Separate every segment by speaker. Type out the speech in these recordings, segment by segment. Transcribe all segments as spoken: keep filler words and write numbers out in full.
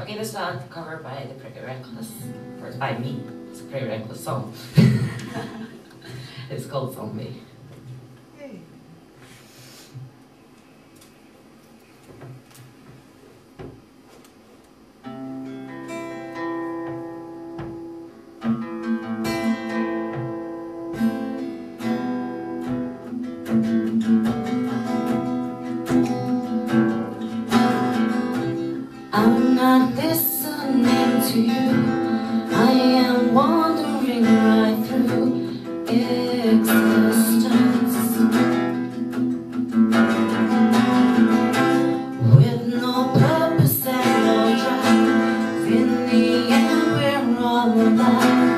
Speaker 1: Okay, this one covered by the Pretty Reckless, or by me. It's a Pretty Reckless song. It's called Zombie.
Speaker 2: Hey.
Speaker 1: I'm not listening to you. I am wandering right through existence with no purpose and no drive. In the end, we're all alive,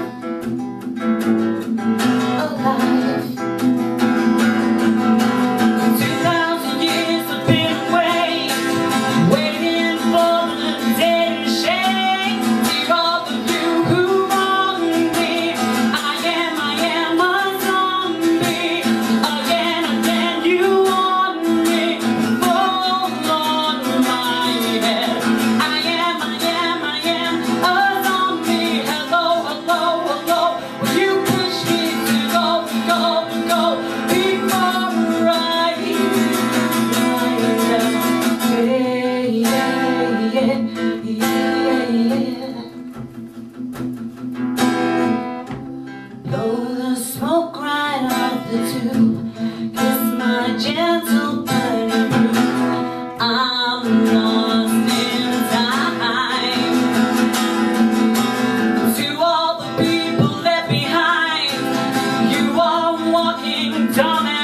Speaker 1: alive. Two thousand years have been away, waiting for the day to shake. Dear all of you who wronged me, I am, I am a zombie. Again, again, you want me, fall on my head. I am, I am, I am a zombie. Hello, hello, hello. Will you push me to go, go, go before I die? Yeah, yeah, yeah, yeah. Blow the smoke right off the tube. Kiss my gentle burning groove. I'm lost in time. To all the people left behind, you are walking dumb.